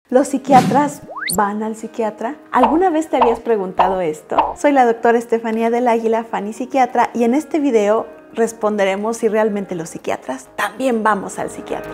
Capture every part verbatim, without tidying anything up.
¿Los psiquiatras van al psiquiatra? ¿Alguna vez te habías preguntado esto? Soy la doctora Estefanía del Águila, Fanny Psiquiatra, y en este video responderemos si realmente los psiquiatras también vamos al psiquiatra.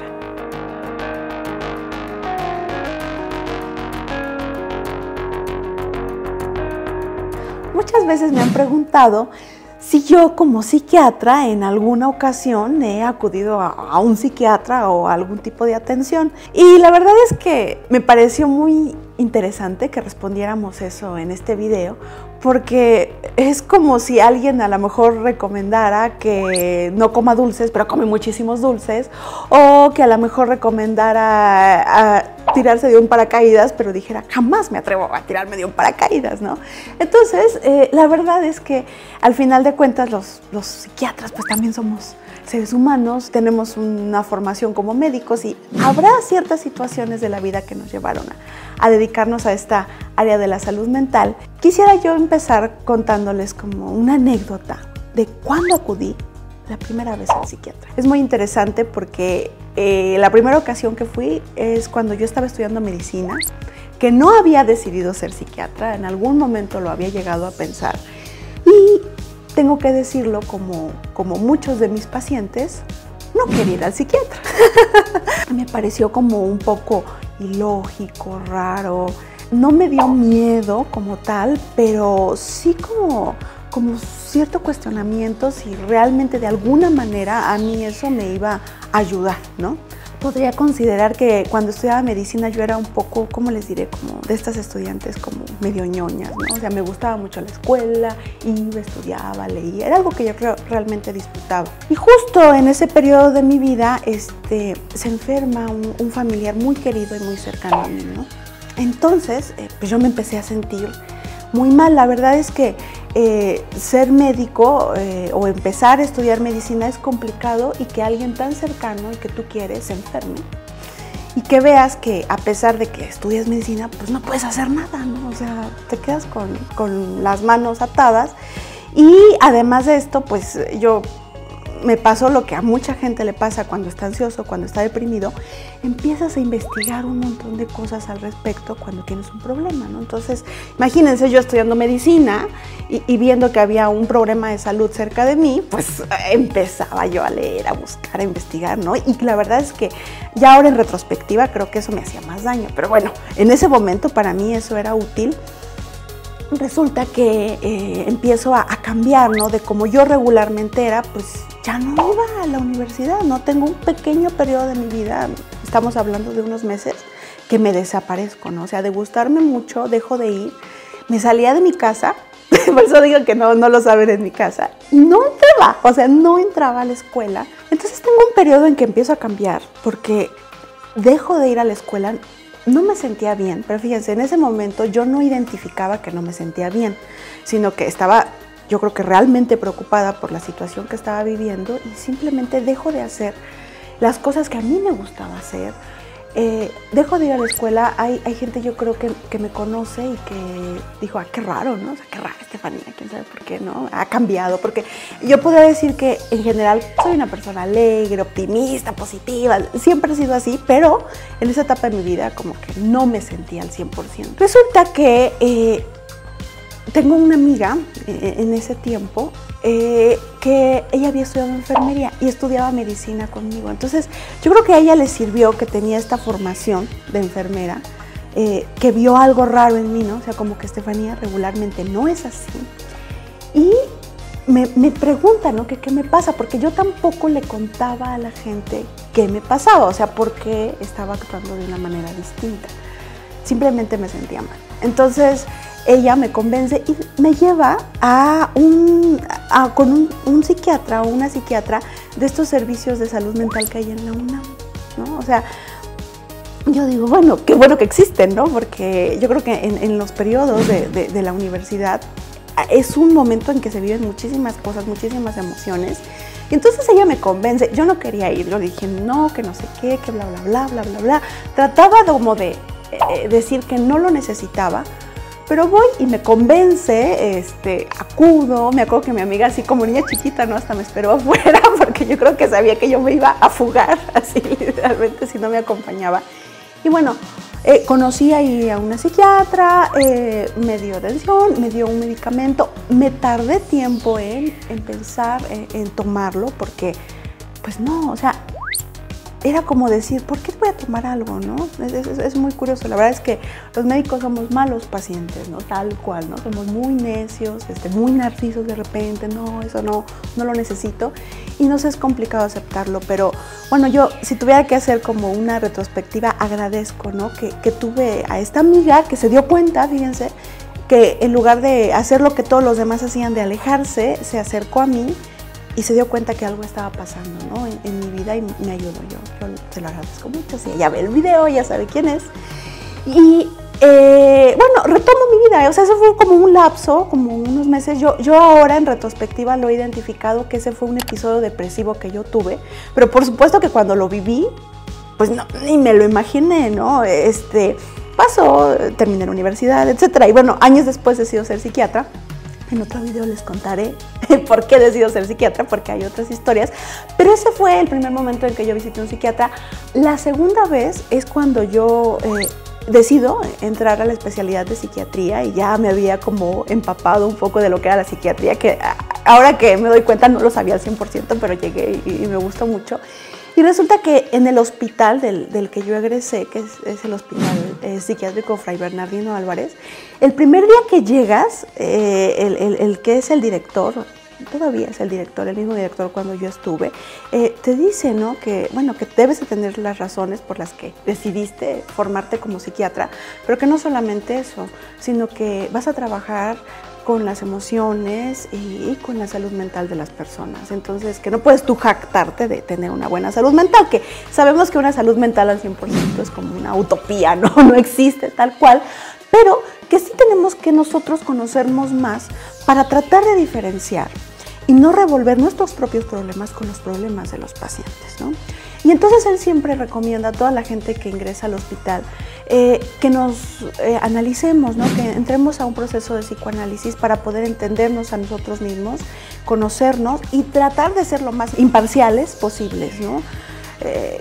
Muchas veces me han preguntado si yo como psiquiatra en alguna ocasión he acudido a, a un psiquiatra o a algún tipo de atención. Y la verdad es que me pareció muy interesante que respondiéramos eso en este video, porque es como si alguien a lo mejor recomendara que no coma dulces, pero come muchísimos dulces, o que a lo mejor recomendara a tirarse de un paracaídas, pero dijera, jamás me atrevo a tirarme de un paracaídas, ¿no? Entonces, eh, la verdad es que al final de cuentas los, los psiquiatras pues también somos seres humanos, tenemos una formación como médicos y habrá ciertas situaciones de la vida que nos llevaron a, a dedicarnos a esta área de la salud mental. Quisiera yo empezar contándoles como una anécdota de cuándo acudí la primera vez al psiquiatra. Es muy interesante porque eh, la primera ocasión que fui es cuando yo estaba estudiando medicina, que no había decidido ser psiquiatra, en algún momento lo había llegado a pensar y tengo que decirlo, como, como muchos de mis pacientes, no quería ir al psiquiatra. Me pareció como un poco ilógico, raro. No me dio miedo como tal, pero sí como, como cierto cuestionamiento si realmente de alguna manera a mí eso me iba a ayudar, ¿no? Podría considerar que cuando estudiaba medicina yo era un poco, ¿cómo les diré? Como de estas estudiantes como medio ñoñas, ¿no? O sea, me gustaba mucho la escuela, iba, estudiaba, leía, era algo que yo re realmente disfrutaba. Y justo en ese periodo de mi vida este, se enferma un, un familiar muy querido y muy cercano a mí, ¿no? Entonces, eh, pues yo me empecé a sentir muy mal. La verdad es que eh, ser médico eh, o empezar a estudiar medicina es complicado, y que alguien tan cercano y que tú quieres se enferme y que veas que a pesar de que estudias medicina, pues no puedes hacer nada, ¿no? O sea, te quedas con, con las manos atadas. Y además de esto, pues yo me pasó lo que a mucha gente le pasa cuando está ansioso, cuando está deprimido, empiezas a investigar un montón de cosas al respecto cuando tienes un problema, ¿no? Entonces, imagínense yo estudiando medicina y, y viendo que había un problema de salud cerca de mí, pues empezaba yo a leer, a buscar, a investigar, ¿no? Y la verdad es que ya ahora en retrospectiva creo que eso me hacía más daño, pero bueno, en ese momento para mí eso era útil. Resulta que eh, empiezo a, a cambiar, ¿no? De como yo regularmente era, pues ya no iba a la universidad, ¿no? Tengo un pequeño periodo de mi vida, estamos hablando de unos meses, que me desaparezco, ¿no? O sea, de gustarme mucho, dejo de ir, me salía de mi casa, por eso digo que no, no lo saben en mi casa, y no entraba, o sea, no entraba a la escuela. Entonces tengo un periodo en que empiezo a cambiar, porque dejo de ir a la escuela. No me sentía bien, pero fíjense, en ese momento yo no identificaba que no me sentía bien, sino que estaba, yo creo que realmente preocupada por la situación que estaba viviendo, y simplemente dejo de hacer las cosas que a mí me gustaba hacer. Eh, dejo de ir a la escuela. Hay, hay gente, yo creo que, que me conoce y que dijo, ah, qué raro, ¿no? O sea, qué raro Estefanía, quién sabe por qué, ¿no? Ha cambiado, porque yo podría decir que en general soy una persona alegre, optimista, positiva, siempre he sido así, pero en esa etapa de mi vida como que no me sentía al cien por ciento. Resulta que eh, tengo una amiga eh, en ese tiempo eh, que ella había estudiado enfermería y estudiaba medicina conmigo. Entonces yo creo que a ella le sirvió que tenía esta formación de enfermera, eh, que vio algo raro en mí, ¿no? O sea, como que Estefanía regularmente no es así. Y me, me pregunta, ¿no? Que qué me pasa, porque yo tampoco le contaba a la gente qué me pasaba, o sea, por qué estaba actuando de una manera distinta. Simplemente me sentía mal. Entonces ella me convence y me lleva a un, a, con un, un psiquiatra o una psiquiatra de estos servicios de salud mental que hay en la UNAM, ¿no? O sea, yo digo, bueno, qué bueno que existen, ¿no? Porque yo creo que en, en los periodos de, de, de la universidad es un momento en que se viven muchísimas cosas, muchísimas emociones. Y entonces ella me convence. Yo no quería ir, yo dije no, que no sé qué, que bla, bla, bla, bla, bla, bla. Trataba como de eh, decir que no lo necesitaba, pero voy y me convence, este, acudo. Me acuerdo que mi amiga, así como niña chiquita, ¿no? Hasta me esperó afuera, porque yo creo que sabía que yo me iba a fugar, así literalmente, si no me acompañaba. Y bueno, Eh, conocí ahí a una psiquiatra, eh, me dio atención, me dio un medicamento. Me tardé tiempo en, en pensar en, en tomarlo porque, pues no, o sea, era como decir, ¿por qué voy a tomar algo, no? Es, es, es muy curioso. La verdad es que los médicos somos malos pacientes, ¿no? Tal cual, ¿no? Somos muy necios, este, muy narcisos de repente, no, eso no, no lo necesito. Y nos es complicado aceptarlo, pero bueno, yo si tuviera que hacer como una retrospectiva, agradezco, ¿no? Que, que tuve a esta amiga que se dio cuenta, fíjense, que en lugar de hacer lo que todos los demás hacían, de alejarse, se acercó a mí y se dio cuenta que algo estaba pasando, ¿no? en, en mi vida y me ayudó. Yo, yo se lo agradezco mucho. Si ella ve el video, ya sabe quién es. Y eh, bueno, retomo mi vida. O sea, eso fue como un lapso, como unos meses. Yo, yo ahora en retrospectiva lo he identificado que ese fue un episodio depresivo que yo tuve. Pero por supuesto que cuando lo viví, pues no, ni me lo imaginé, ¿no? Este, pasó, terminé la universidad, etcétera. Y bueno, años después decido ser psiquiatra. En otro video les contaré por qué decido ser psiquiatra, porque hay otras historias. Pero ese fue el primer momento en que yo visité un psiquiatra. La segunda vez es cuando yo eh, decido entrar a la especialidad de psiquiatría y ya me había como empapado un poco de lo que era la psiquiatría, que ahora que me doy cuenta no lo sabía al cien por ciento, pero llegué y, y me gustó mucho. Y resulta que en el hospital del, del que yo egresé, que es, es el Hospital eh, Psiquiátrico Fray Bernardino Álvarez, el primer día que llegas, eh, el, el, el que es el director, todavía es el director, el mismo director cuando yo estuve, eh, te dice, ¿no? que, bueno, que debes de tener las razones por las que decidiste formarte como psiquiatra, pero que no solamente eso, sino que vas a trabajar con las emociones y con la salud mental de las personas. Entonces, que no puedes tú jactarte de tener una buena salud mental, que sabemos que una salud mental al cien por ciento es como una utopía, ¿no? No existe tal cual, pero que sí tenemos que nosotros conocernos más para tratar de diferenciar y no revolver nuestros propios problemas con los problemas de los pacientes, ¿no? Y entonces él siempre recomienda a toda la gente que ingresa al hospital eh, que nos eh, analicemos, ¿no? Que entremos a un proceso de psicoanálisis para poder entendernos a nosotros mismos, conocernos y tratar de ser lo más imparciales posibles, ¿no? Eh,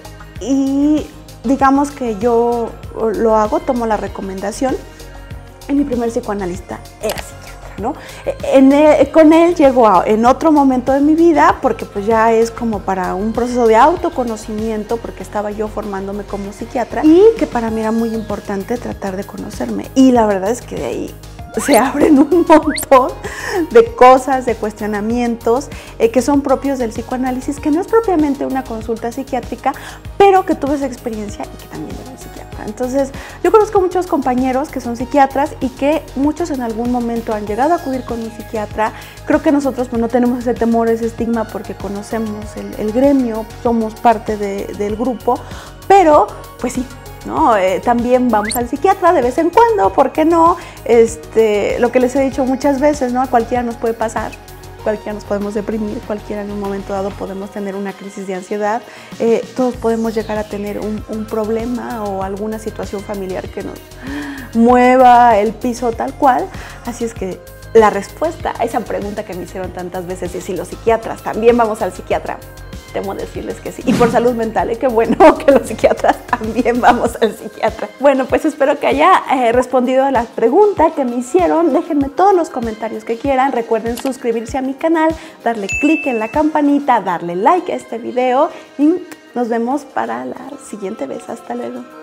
y digamos que yo lo hago, tomo la recomendación, y mi primer psicoanalista era así. ¿no? En él, con él llego a, en otro momento de mi vida, porque pues ya es como para un proceso de autoconocimiento, porque estaba yo formándome como psiquiatra y que para mí era muy importante tratar de conocerme. Y la verdad es que de ahí se abren un montón de cosas, de cuestionamientos eh, que son propios del psicoanálisis, que no es propiamente una consulta psiquiátrica, pero que tuve esa experiencia y que también era un psiquiatra. Entonces, yo conozco muchos compañeros que son psiquiatras y que muchos en algún momento han llegado a acudir con un psiquiatra. Creo que nosotros pues, no tenemos ese temor, ese estigma, porque conocemos el, el gremio, somos parte de, del grupo, pero pues sí, ¿no? Eh, también vamos al psiquiatra de vez en cuando, ¿por qué no? Este, lo que les he dicho muchas veces, ¿no? A cualquiera nos puede pasar, cualquiera nos podemos deprimir, cualquiera en un momento dado podemos tener una crisis de ansiedad, eh, todos podemos llegar a tener un, un problema o alguna situación familiar que nos mueva el piso tal cual, así es que la respuesta a esa pregunta que me hicieron tantas veces es si los psiquiatras también vamos al psiquiatra. Temo decirles que sí. Y por salud mental, ¿eh? Qué bueno que los psiquiatras también vamos al psiquiatra. Bueno, pues espero que haya eh, respondido a la pregunta que me hicieron. Déjenme todos los comentarios que quieran. Recuerden suscribirse a mi canal, darle clic en la campanita, darle like a este video y nos vemos para la siguiente vez. Hasta luego.